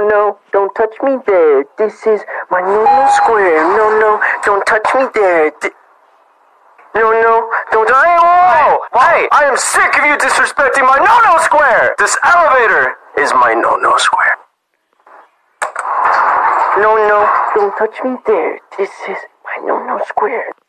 no, don't touch me there. This is my no-no square. No, don't touch me there. No, don't. Hey, whoa! Hey, I am sick of you disrespecting my no-no square! This elevator is my no-no square. No, don't touch me there. This is my no-no square.